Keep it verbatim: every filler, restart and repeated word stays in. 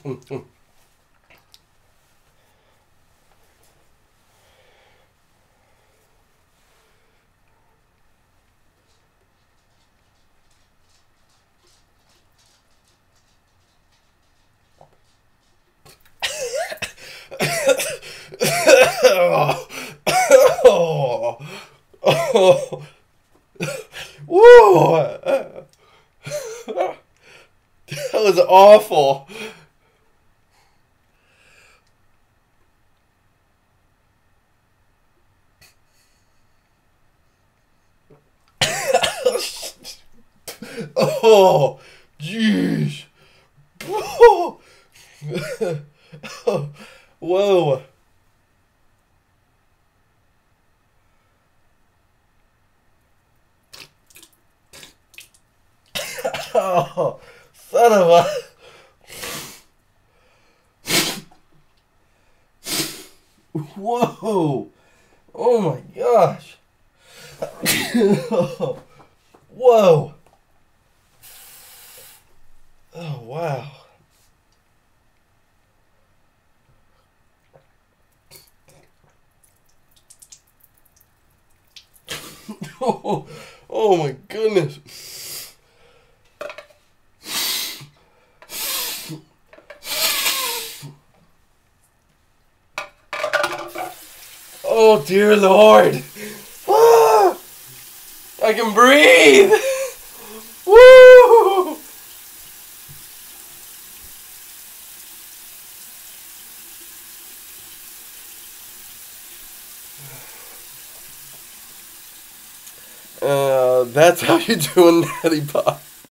Oh, oh, whoa, that was awful. Oh, jeez. Whoa. Oh, son of a... Whoa. Oh my gosh. Whoa. Oh, wow. Oh, oh my goodness. Oh dear Lord. Ah, I can breathe. Woo! Uh, that's how you do a Neti Pot.